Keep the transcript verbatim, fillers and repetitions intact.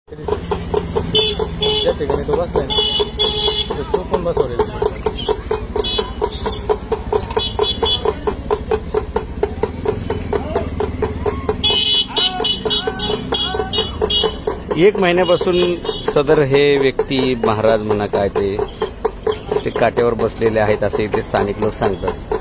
ज्या ठिकाणी तो बसलाय ना तो पण बसवलेला. एक महिन्यापासून सदर हे व्यक्ती महाराज म्हणा काय ते काट्यावर बसलेले आहेत असे इथे स्थानिक लोक सांगतात.